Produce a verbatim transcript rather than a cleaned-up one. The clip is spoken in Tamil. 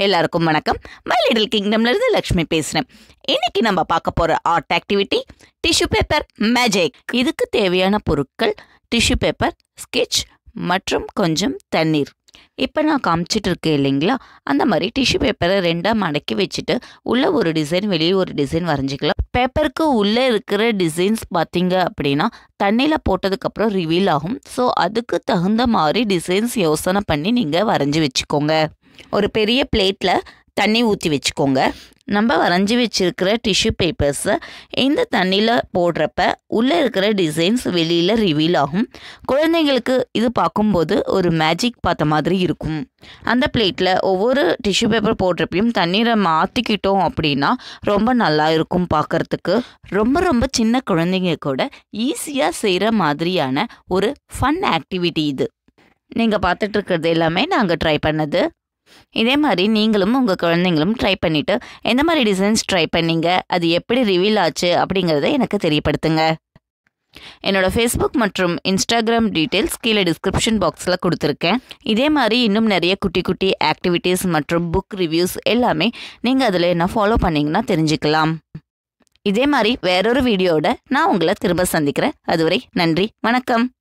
எல்லாருக்கும் வணக்கம். மை லிட்டில் கிங்டம்ல இருந்து லக்ஷ்மி பேசுறேன். இன்னைக்கு நம்ம பார்க்க போற art activity tissue paper magic. இதுக்கு தேவையான பொருட்கள் டிஷ்யூ பேப்பர், ஸ்கெட்ச் மற்றும் கொஞ்சம் தண்ணீர். இப்போ நான் காமிச்சிட்டு இருக்கேன் இல்லைங்களா, அந்த மாதிரி டிஷ்யூ பேப்பரை ரெண்டாக மடக்கி வச்சுட்டு உள்ளே ஒரு டிசைன் வெளியே ஒரு டிசைன் வரைஞ்சிக்கலாம். பேப்பருக்கு உள்ளே இருக்கிற டிசைன்ஸ் பார்த்தீங்க அப்படின்னா தண்ணியில் போட்டதுக்கப்புறம் ரிவீல் ஆகும். ஸோ அதுக்கு தகுந்த மாதிரி டிசைன்ஸ் யோசனை பண்ணி நீங்கள் வரைஞ்சி வச்சுக்கோங்க. ஒரு பெரிய பிளேட்டில் தண்ணி ஊற்றி வச்சுக்கோங்க. நம்ம வரைஞ்சி வச்சுருக்கிற டிஷ்யூ பேப்பர்ஸை இந்த தண்ணியில் போடுறப்ப உள்ளே இருக்கிற டிசைன்ஸ் வெளியில் ரிவீல் ஆகும். குழந்தைங்களுக்கு இது பார்க்கும்போது ஒரு மேஜிக் பார்த்த மாதிரி இருக்கும். அந்த பிளேட்டில் ஒவ்வொரு டிஷ்யூ பேப்பர் போடுறப்பையும் தண்ணீரை மாற்றிக்கிட்டோம் அப்படின்னா ரொம்ப நல்லா இருக்கும் பார்க்குறதுக்கு. ரொம்ப ரொம்ப சின்ன குழந்தைங்க கூட ஈஸியாக செய்கிற மாதிரியான ஒரு ஃபன் ஆக்டிவிட்டி இது. நீங்கள் பார்த்துட்டு இருக்கிறது எல்லாமே நாங்கள் ட்ரை பண்ணது. இதே மாதிரி நீங்களும் உங்கள் குழந்தைங்களும் ட்ரை பண்ணிவிட்டு எந்த மாதிரி டிசைன்ஸ் ட்ரை பண்ணீங்க, அது எப்படி ரிவீல் ஆச்சு அப்படிங்கிறத எனக்கு தெரியப்படுத்துங்க. என்னோடய ஃபேஸ்புக் மற்றும் இன்ஸ்டாகிராம் டீட்டெயில்ஸ் கீழே டிஸ்கிரிப்ஷன் பாக்ஸில் கொடுத்துருக்கேன். இதே மாதிரி இன்னும் நிறைய குட்டி குட்டி ஆக்டிவிட்டீஸ் மற்றும் புக் ரிவ்யூஸ் எல்லாமே நீங்கள் அதில் என்ன ஃபாலோ பண்ணிங்கன்னா தெரிஞ்சுக்கலாம். இதே மாதிரி வேறொரு வீடியோவோட நான் உங்களை திரும்ப சந்திக்கிறேன். அதுவரை நன்றி, வணக்கம்.